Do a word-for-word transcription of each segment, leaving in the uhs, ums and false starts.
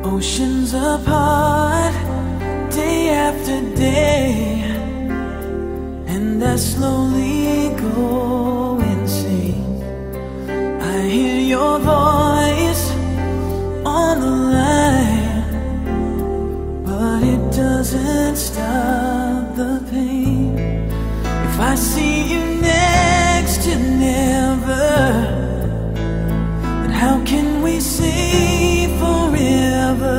Oceans apart, day after day, and I slowly go insane. I hear your voice on the line, but it doesn't stop the pain. If I see you next to never, then how can we say forever?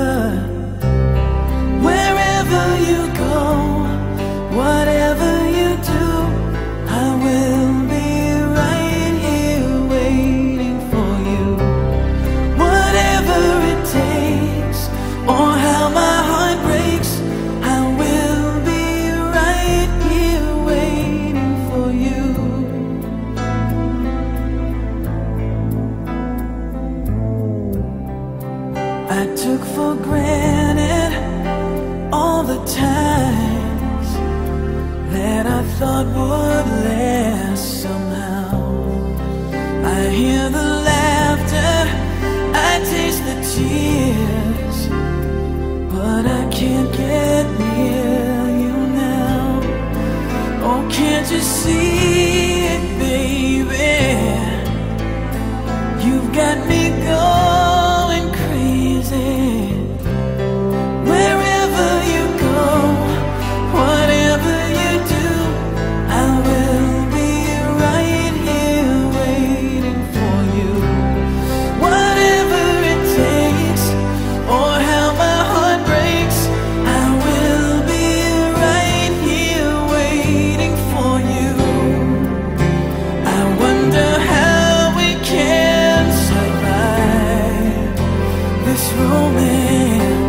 Wherever you go, whatever you do, I will be right here waiting for you. Whatever it takes, or how my heart breaks, I will be right here waiting for you. I took for granted all the times that I thought would last somehow. I hear the laughter, I taste the tears, but I can't get near you now. Oh, can't you see it, baby? You've got me going crazy. Wherever you go, whatever you do, I will be right here waiting for you. Whatever it takes, or how my heart breaks, I will be right here waiting for you. I wonder how we can survive this romance.